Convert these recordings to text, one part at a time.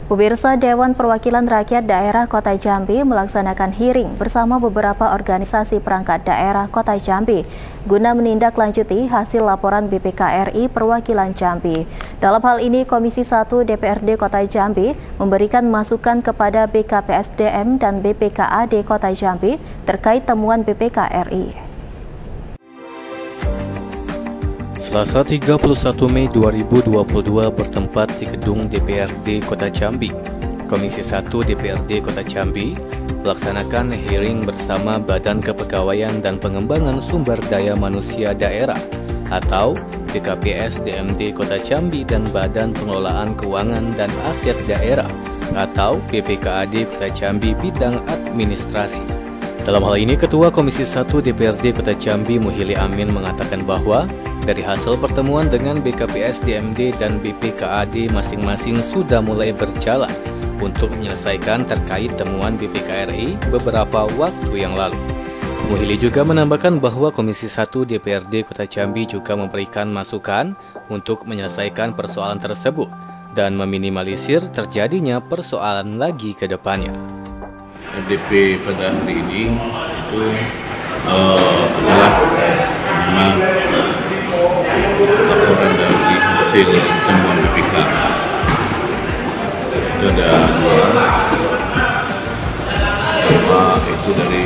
Pemirsa, Dewan Perwakilan Rakyat Daerah Kota Jambi melaksanakan hearing bersama beberapa organisasi perangkat daerah Kota Jambi guna menindaklanjuti hasil laporan BPK RI Perwakilan Jambi. Dalam hal ini, Komisi 1 DPRD Kota Jambi memberikan masukan kepada BKPSDM dan BPKAD Kota Jambi terkait temuan BPK RI. Selasa 31 Mei 2022 bertempat di gedung DPRD Kota Jambi. Komisi 1 DPRD Kota Jambi melaksanakan hearing bersama Badan Kepegawaian dan Pengembangan Sumber Daya Manusia Daerah atau BKPS DMD Kota Jambi dan Badan Pengelolaan Keuangan dan Aset Daerah atau BPKAD Kota Jambi bidang administrasi. Dalam hal ini, Ketua Komisi 1 DPRD Kota Jambi Muhili Amin mengatakan bahwa dari hasil pertemuan dengan BKPS DMD dan BPKAD masing-masing sudah mulai berjalan untuk menyelesaikan terkait temuan BPK RI beberapa waktu yang lalu. Muhili juga menambahkan bahwa Komisi 1 DPRD Kota Jambi juga memberikan masukan untuk menyelesaikan persoalan tersebut dan meminimalisir terjadinya persoalan lagi ke depannya. RDP pada hari ini itu adalah memang laporan dari hasil temuan BPK. Itu ada dua, itu dari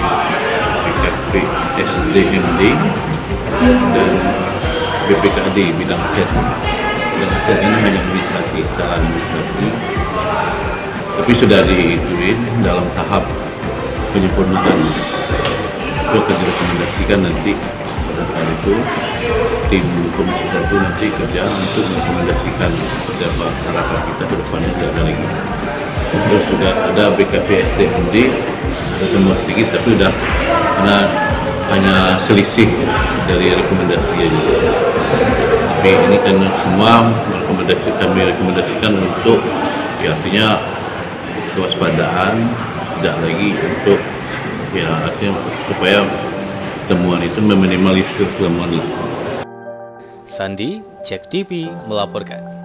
BKPSDMD dan BPKAD bidang aset. Bidang aset ini hanya administrasi, kesalahan administrasi, tapi sudah diituin dalam tahap penyempurnaan. Itu akan direkomendasikan nanti pada saat itu tim Komisi 1 nanti kerja untuk merekomendasikan seperti apa harapan kita ke depannya tidak ada lagi. Terus sudah ada BKPSDMD, ada temuan sedikit tapi sudah karena hanya selisih dari rekomendasi aja. Tapi ini kan semua kami rekomendasikan untuk ya artinya kewaspadaan, tidak lagi untuk ya artinya supaya temuan itu meminimalisir kelemahan. Sandi, Cek TV melaporkan.